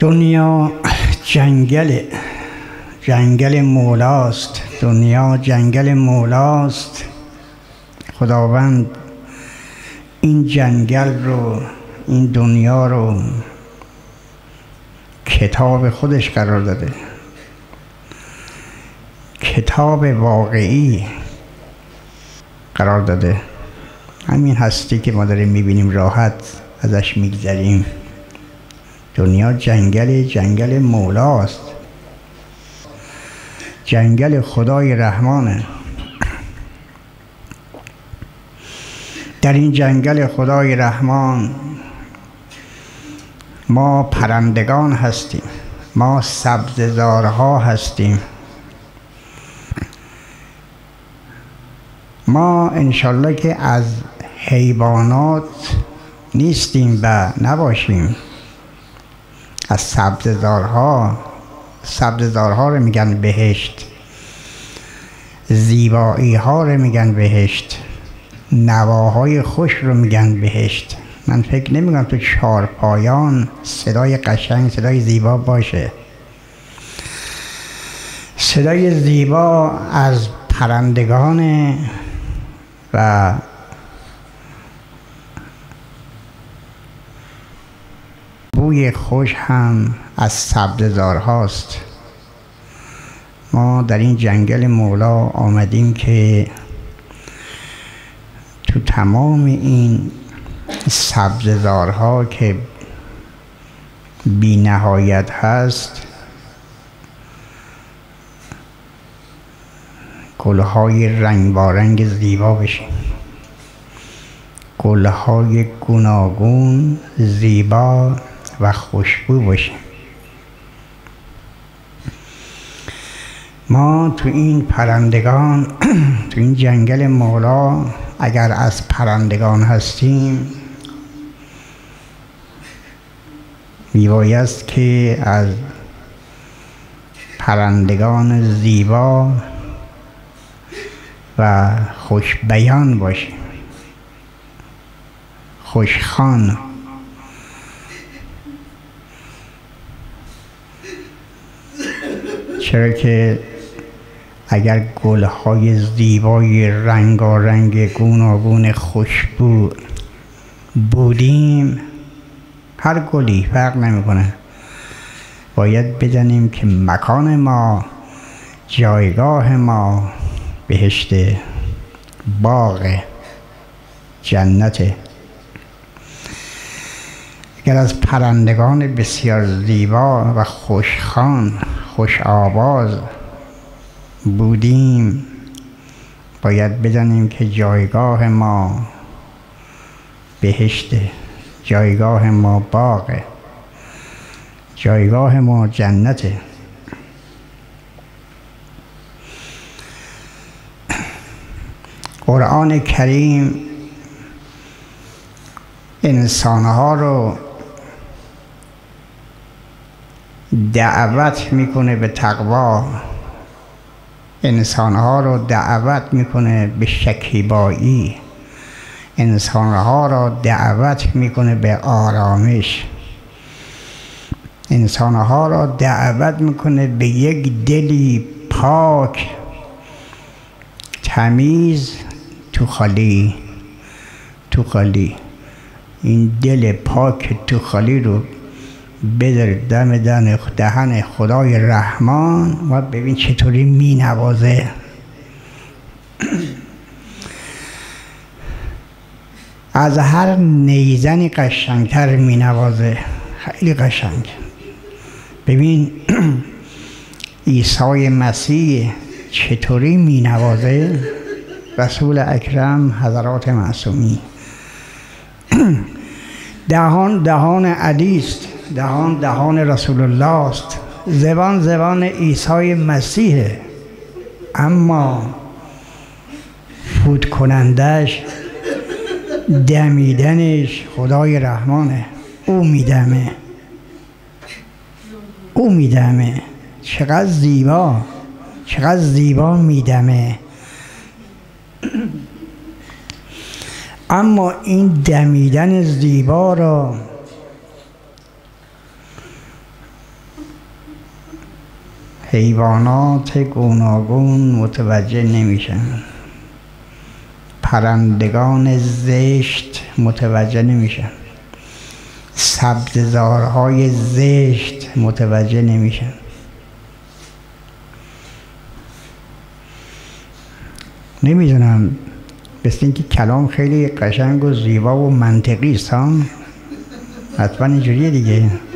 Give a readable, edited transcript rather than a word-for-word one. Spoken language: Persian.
دنیا جنگل مولاست. دنیا جنگل مولاست. خداوند این جنگل رو، این دنیا رو کتاب خودش قرار داده، کتاب واقعی قرار داده. همین هستی که ما داریم میبینیم راحت ازش میگذریم. دنیا جنگل مولاست، جنگل خدای رحمانه. در این جنگل خدای رحمان ما پرندگان هستیم، ما سبززارها هستیم. ما انشالله که از حیوانات نیستیم و نباشیم. از سبززارها رو میگن بهشت، زیبایی ها رو میگن بهشت، نواهای خوش رو میگن بهشت. من فکر نمیکنم تو چهارپایان صدای قشنگ، صدای زیبا باشه. صدای زیبا از پرندگان و بوی خوش هم از سبززارهاست. ما در این جنگل مولا آمدیم که تو تمام این سبززارها که بی نهایت هست گلهای رنگارنگ زیبا بشیم، گلهای گوناگون زیبا و خوشبو باشیم. ما تو این پرندگان تو این جنگل مولا اگر از پرندگان هستیم میبایست که از پرندگان زیبا و خوشبیان باشیم، خوشخوان. چرا که اگر گلهای زیبای رنگارنگ گوناگون خوشبو بودیم، هر گلی فرق نمیکنه، باید بدانیم که مکان ما، جایگاه ما بهشت، باغ، جنته. اگر از پرندگان بسیار زیبا و خوشخوان، خوش آواز بودیم، باید بدانیم که جایگاه ما بهشت، جایگاه ما باغ، جایگاه ما جنته. قرآن کریم انسانها رو دعوت میکنه به تقوا، انسانها رو دعوت میکنه به شکیبایی، انسانها را دعوت میکنه به آرامش، انسانها را دعوت میکنه به یک دلی پاک، تمیز، تو خالی. این دل پاک تو خالی رو بذار دهن خدای رحمان و ببین چطوری می نوازه. از هر نیزنی قشنگتر می نوازه، خیلی قشنگ. ببین عیسی مسیح چطوری می نوازه، رسول اکرم حضرات معصومی. دهان علی است، دهان رسول الله است، زبان عیسی مسیحه، اما فوت کنندش، دمیدنش خدای رحمانه. او میدمه. چقدر زیبا میدمه. اما این دمیدن زیبا را حیوانات گوناگون متوجه نمیشن، پرندگان زشت متوجه نمیشن، سبززارهای زشت متوجه نمیشن. نمیدونم، مثل اینکه کلام خیلی قشنگ و زیبا و منطقی است ها، حتما اینجوریه دیگه.